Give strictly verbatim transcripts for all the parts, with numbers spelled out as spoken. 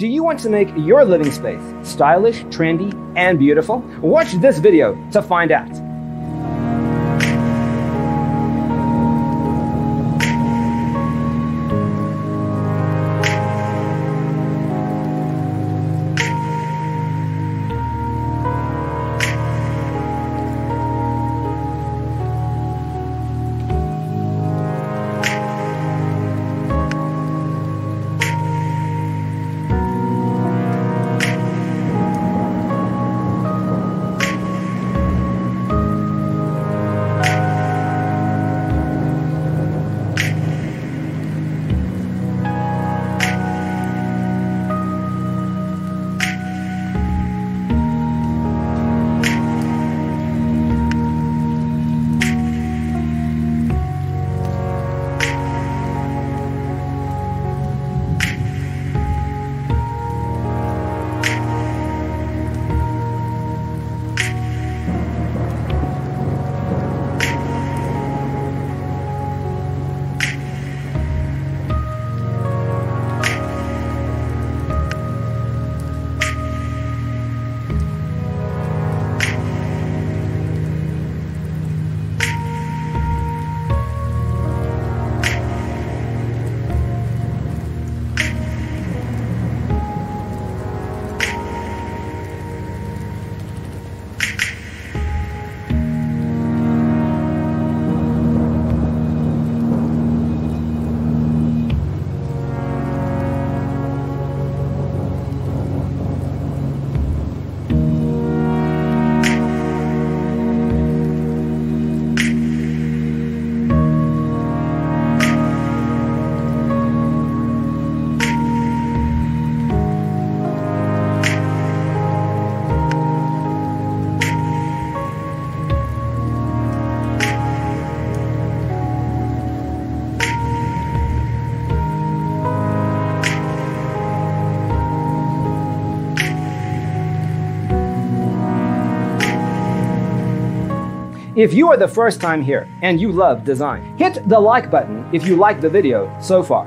Do you want to make your living space stylish, trendy, and beautiful? Watch this video to find out. If you are the first time here and you love design, hit the like button if you like the video so far.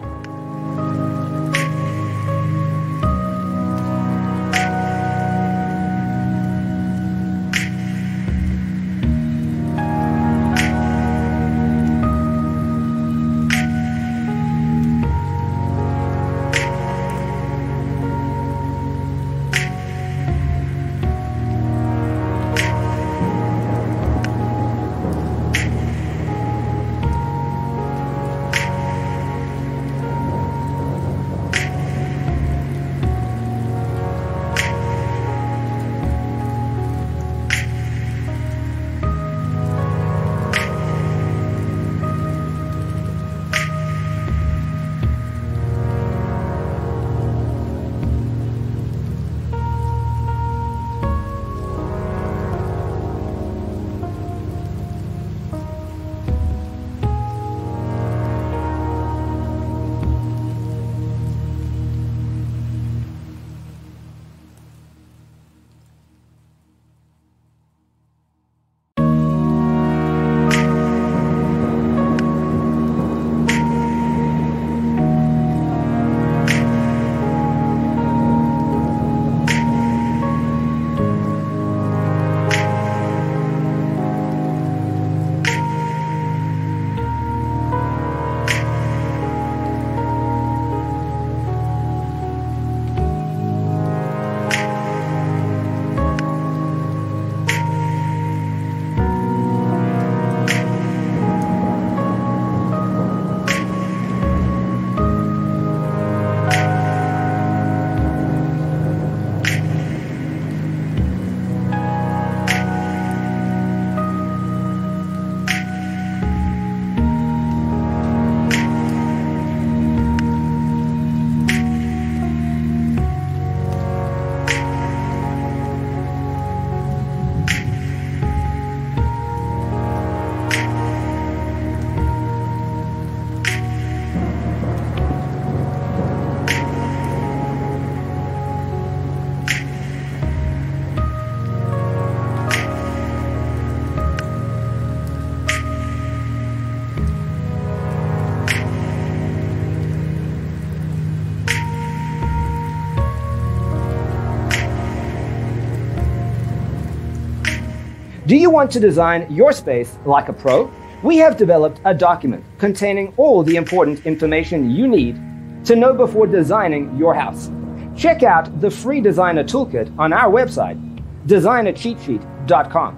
Do you want to design your space like a pro? We have developed a document containing all the important information you need to know before designing your house. Check out the free designer toolkit on our website, designer cheat sheet dot com.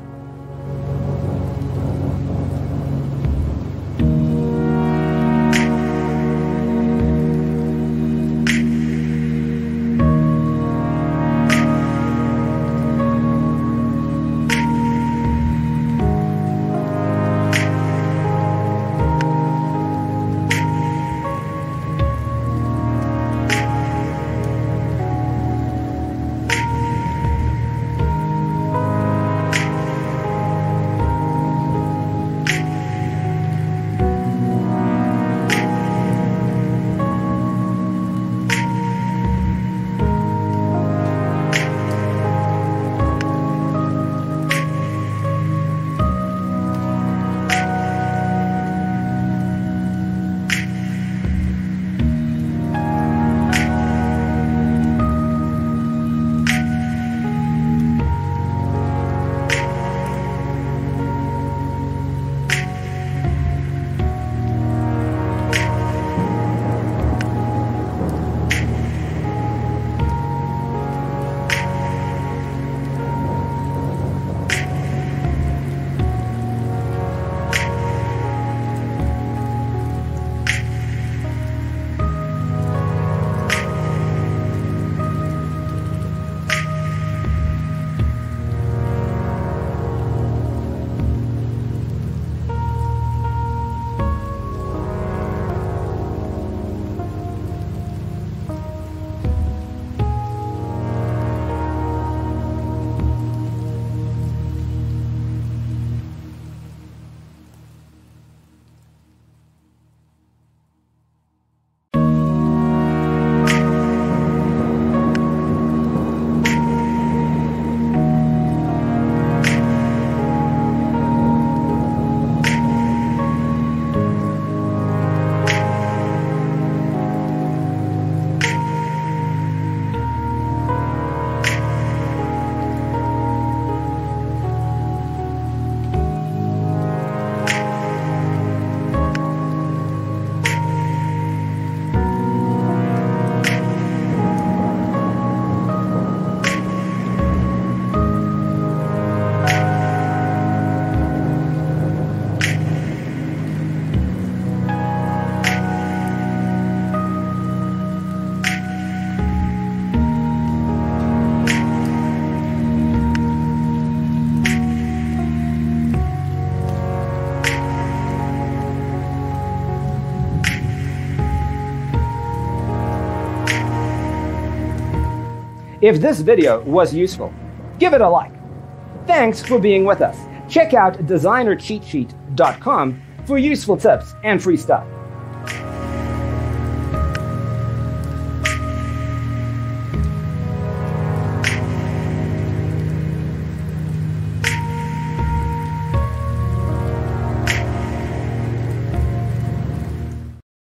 If this video was useful, give it a like. Thanks for being with us. Check out designer cheat sheet dot com for useful tips and free stuff.